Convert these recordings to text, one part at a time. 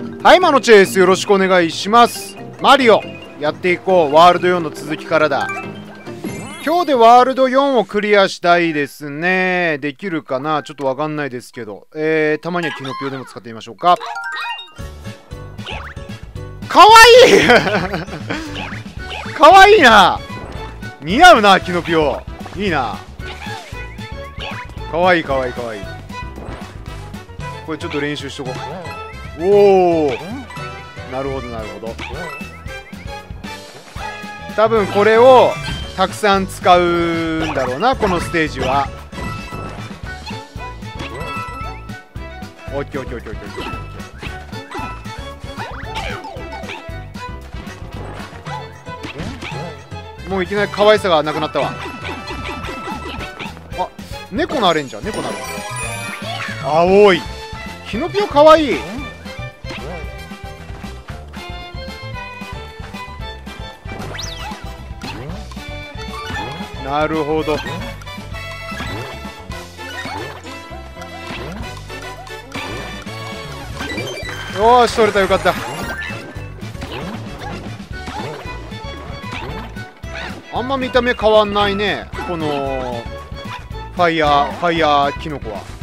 はい、マノチェです。よろしくお願いします。マリオやっていこう。ワールド4の続きからだ。今日でワールド4をクリアしたいですね。できるかな、ちょっとわかんないですけど、たまにはキノピオでも使ってみましょうか。かわいいかわいいな。似合うな、キノピオ。いいな。かわいいかわいいかわいい。これちょっと練習しとこう。おお、なるほどなるほど。多分これをたくさん使うんだろうな、このステージは。オッケーオッケーオッケーオッケー。もういきなり可愛さがなくなったわ。あ、猫なれんじゃん。猫なる。青いキノピオかわいい。なるほど。よーし、取れた。よかった。あんま見た目変わんないね、このファイヤーキノコは。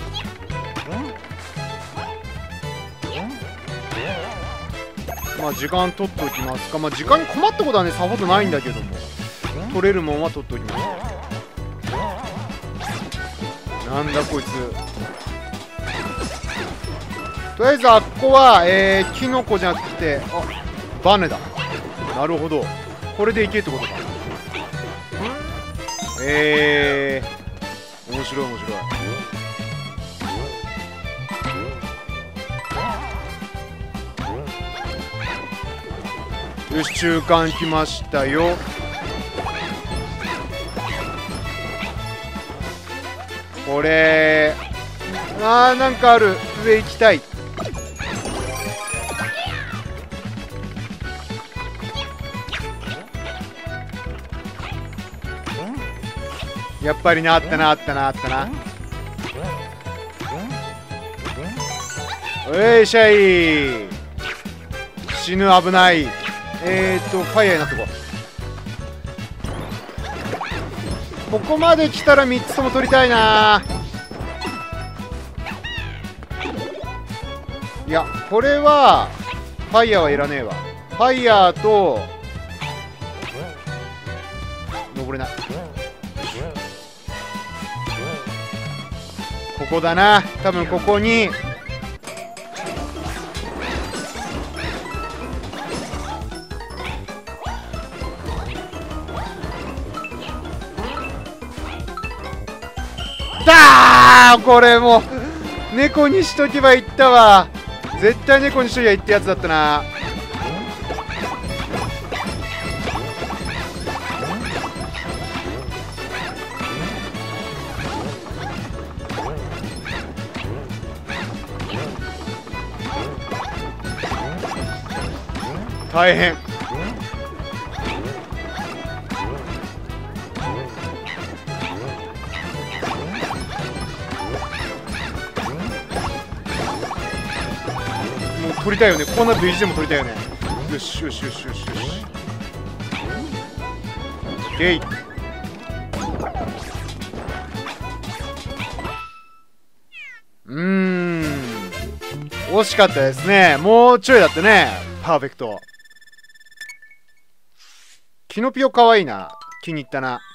まあ時間取っておきますか。まあ時間に困ったことはねさほどないんだけども、取れるもんは取っておきます。なんだこいつ。とりあえずあっこはキノコじゃなくて、あ、バネだ。なるほど、これでいけってことか。面白い面白い。よし、中間来ましたよ。これなんかある。上行きたい。やっぱりな、あったな。よいしゃい。死ぬ、危ない。ファイヤーになってこう。ここまで来たら3つとも取りたいな。いや、これはファイヤーはいらねえわ。ファイヤーと登れない。ここだな、多分ここにこれも猫にしとけばいったわ。絶対猫にしときゃいってやつだったな。大変。取りたいよね。こうなると意地でも取りたいよね。よしよしよしよしよし。ゲイ。惜しかったですね。もうちょいだったね。パーフェクト。キノピオかわいいな。気に入ったな。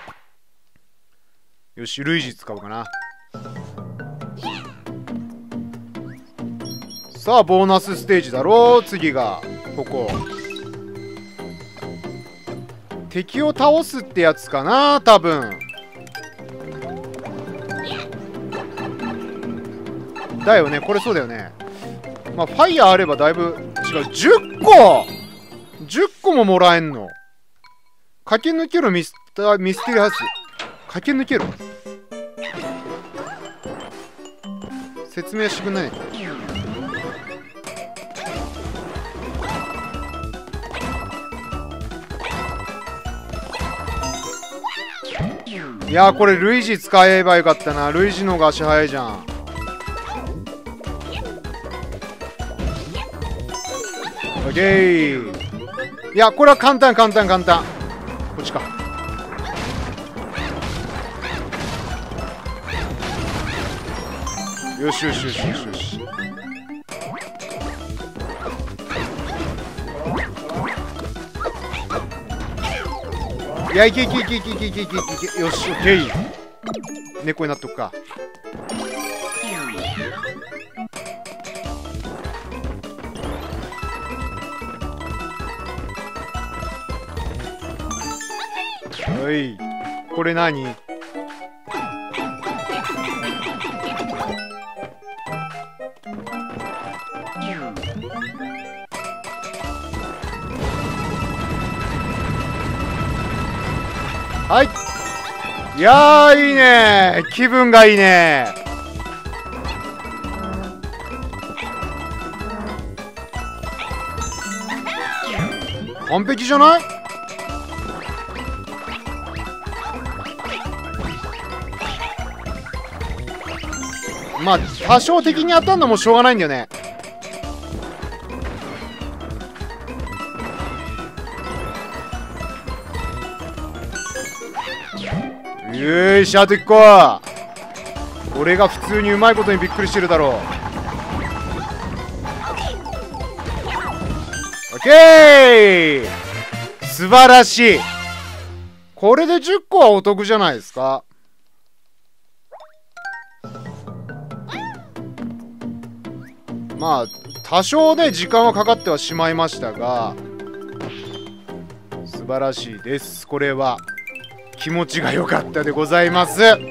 よし、ルイージ使おうかな。さあ、ボーナスステージだろう。次がここ。敵を倒すってやつかな、多分。だよね、これそうだよね。まあファイヤーあればだいぶ違う。10個ももらえんの。駆け抜けるミステリアハウス。駆け抜ける。説明してくんない。いやー、これルイージ使えばよかったな。ルイージの方が足早いじゃん。 オッケー。いやこれは簡単簡単簡単。こっちか。よしよしよしよしよし。いやいけいけいけいけいけいけいけいけ。よしオッケー。猫になっとくか。はい、これ何？はい。いやーいいね、気分がいいね。完璧じゃない？まあ多少敵に当たるのもしょうがないんだよね。よーし、あと1個。俺が普通にうまいことにびっくりしてるだろう。オッケー、素晴らしい。これで10個はお得じゃないですか。まあ多少ね時間はかかってはしまいましたが素晴らしいです。これは気持ちが良かったでございます。あ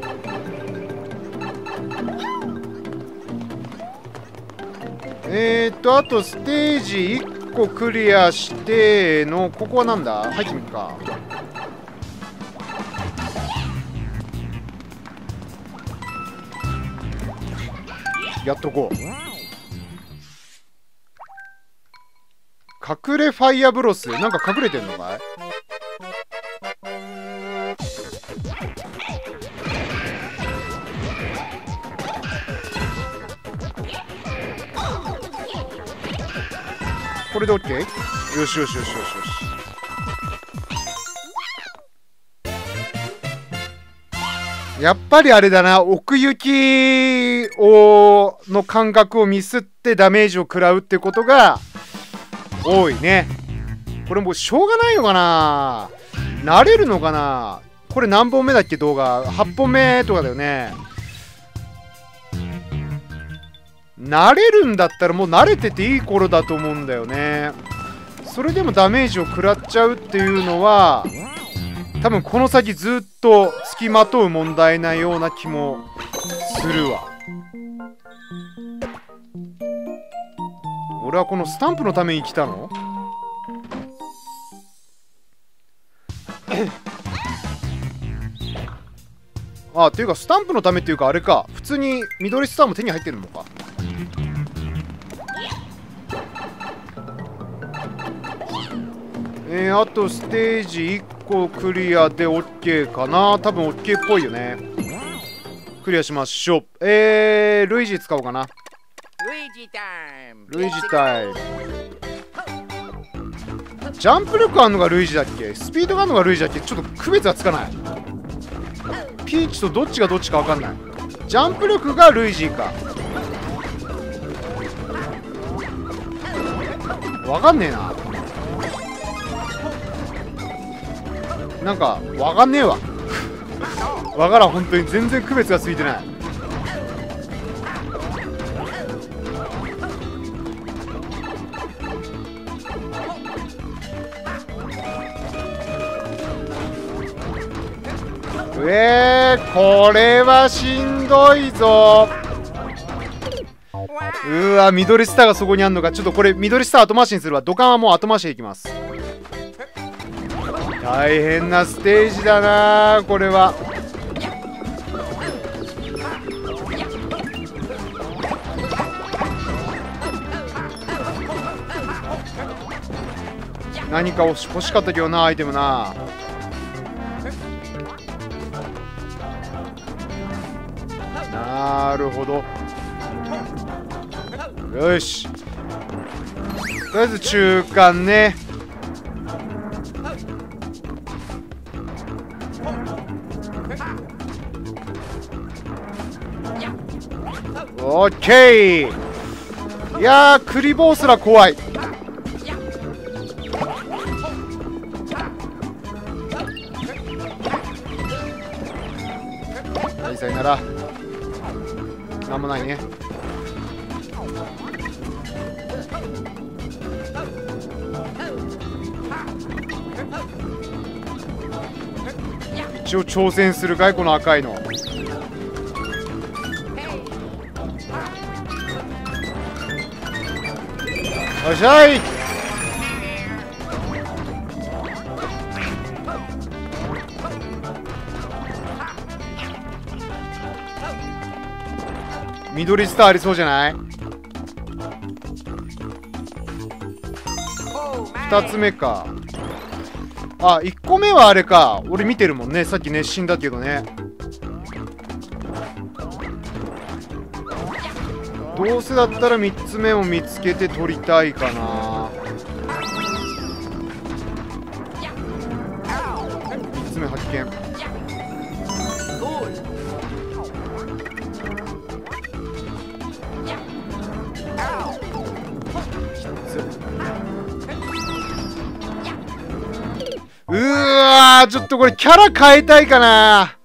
とステージ1個クリアしてのここはなんだ、入ってみるか。やっとこう。隠れファイヤーブロス、なんか隠れてんのかい？これで OK？ よしよしよしよしよし。やっぱりあれだな、奥行きの感覚をミスってダメージを食らうってことが多いね。これもうしょうがないのかな。慣れるのかな。これ何本目だっけ動画。8本目とかだよね。慣れるんだったらもう慣れてていい頃だと思うんだよね。それでもダメージを食らっちゃうっていうのは多分この先ずっとつきまとう問題なような気もするわ。俺はこのスタンプのために来たの？あ、っていうかスタンプのためっていうかあれか、普通に緑スターも手に入ってるのか。あとステージ1個クリアで OK かな。多分 OK っぽいよね。クリアしましょう。ルイージ使おうかな。ルイージタイム。ルイージタイム。ジャンプ力あるのがルイージだっけ、スピードがあるのがルイージだっけ、ちょっと区別はつかない。ピーチとどっちがどっちか分かんない。ジャンプ力がルイージか分かんねえな。なんか分かんねえわ。分からん、本当に全然区別がついてない。これはしんどいぞ。うわ、緑スターがそこにあんのか。ちょっとこれ緑スター後回しにするわ。土管はもう後回しでいきます。大変なステージだなこれは。何か欲しかったけどな、アイテムな。なるほど。よし。 とりあえず中間ね。オッケー。いやー、クリボーすら怖い。はい、さよなら。なんもないね。一応挑戦するかい、この赤いの。よっしゃい。緑スターありそうじゃない？ 2つ目か。あ、1個目はあれか。俺見てるもんね。さっきね、死んだけどね。どうせだったら3つ目を見つけて取りたいかな。3つ目発見。うわー、ちょっとこれキャラ変えたいかな。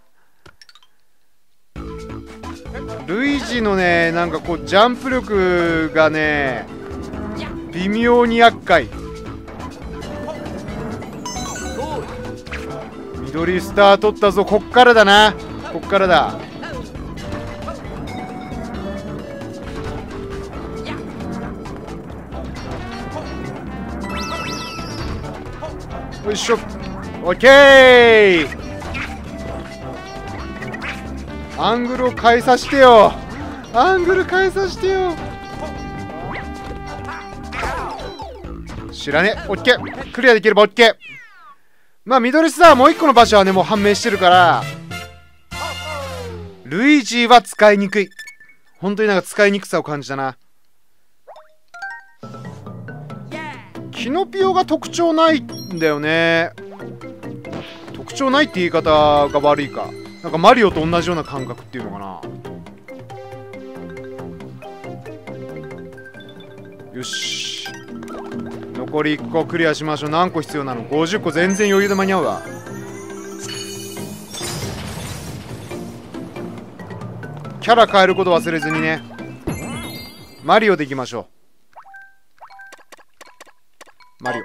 ルイージのね、なんかこうジャンプ力がね微妙に厄介。緑スター取ったぞ。こっからだな。こっからだ。よいしょ。オッケー。アングルを変えさせてよ。アングル変えさせてよ。知らねえ。オッケー。クリアできればオッケー。まあ緑スターもう一個の場所はねもう判明してるから、ルイージは使いにくい。本当になんか使いにくさを感じたな。キノピオが特徴ないんだよね。特徴ないって言い方が悪いか。なんかマリオと同じような感覚っていうのかな。よし、残り1個クリアしましょう。何個必要なの？ 50 個。全然余裕で間に合うわ。キャラ変えること忘れずにね。マリオでいきましょう。マリオ。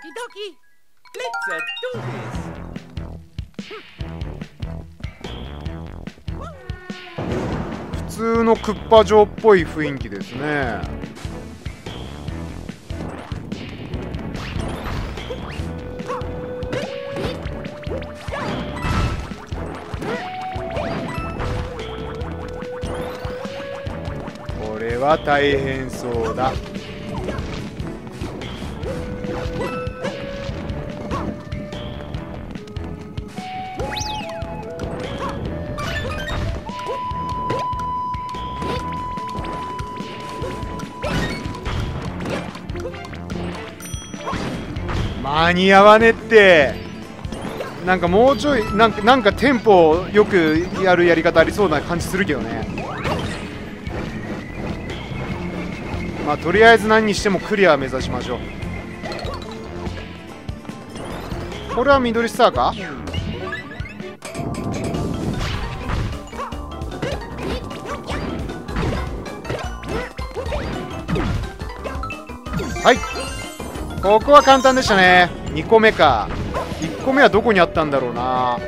普通のクッパ城っぽい雰囲気ですね。これは大変そうだ。間に合わねって。なんかもうちょいなんかテンポよくやるやり方ありそうな感じするけどね。まあとりあえず何にしてもクリア目指しましょう。これは緑スターか。はい、ここは簡単でしたね。2個目か。1個目はどこにあったんだろうな。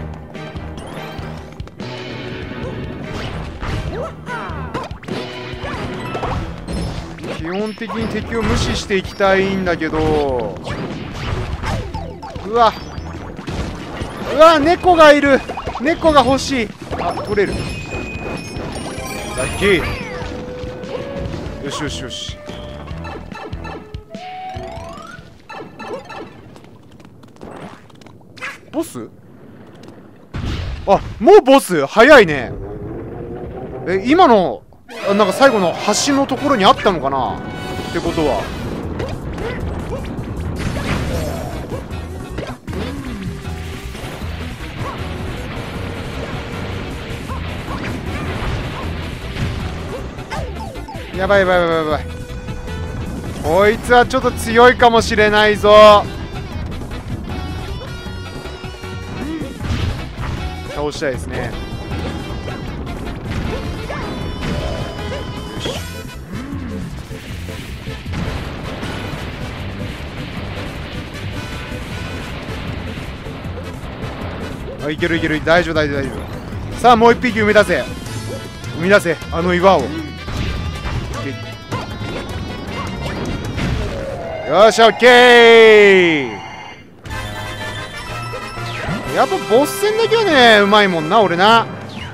基本的に敵を無視していきたいんだけど、うわうわ、猫がいる。猫が欲しい。あ、取れる。ラッキー。よしよしよし。ボス？あ、もうボス？早いね。今のなんか最後の橋のところにあったのかなってことは。 やばいやばいやばいやばい。こいつはちょっと強いかもしれないぞ。倒したいですね。あ、いけるいける、大丈夫大丈夫大丈夫。さあもう一匹生み出せ、生み出せ、あの岩を。よし、オッケー。やっぱボス戦だけはねうまいもんな俺な。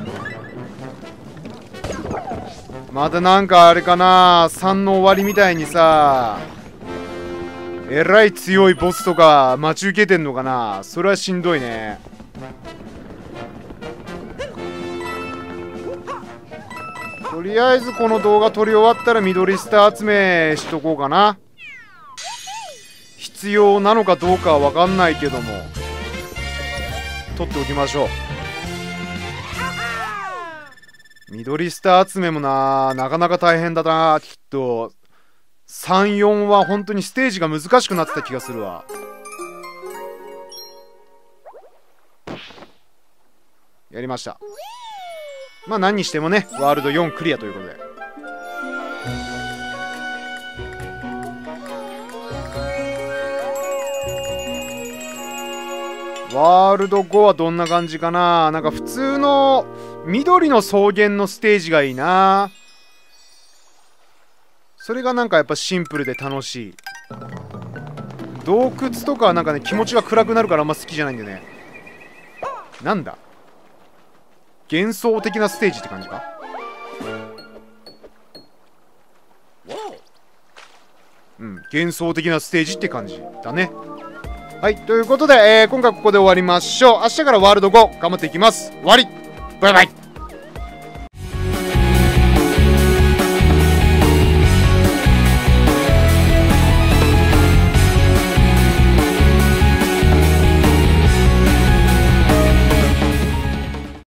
またなんかあれかな、3の終わりみたいにさ、えらい強いボスとか待ち受けてんのかな。それはしんどいね。とりあえずこの動画撮り終わったら緑スター集めしとこうかな。必要なのかどうかは分かんないけども撮っておきましょう。緑スター集めもなかなか大変だな。きっと3、4は本当にステージが難しくなってた気がするわ。やりました。まあ何にしてもねワールド4クリアということで。ワールド5はどんな感じかな。なんか普通の緑の草原のステージがいいな。それがなんかやっぱシンプルで楽しい。洞窟とかはなんかね気持ちが暗くなるからあんま好きじゃないんだよね。なんだ幻想的なステージって感じか。うん、幻想的なステージって感じだね。はい、ということで、今回ここで終わりましょう。明日からワールド5頑張っていきます。終わり。バイバイ。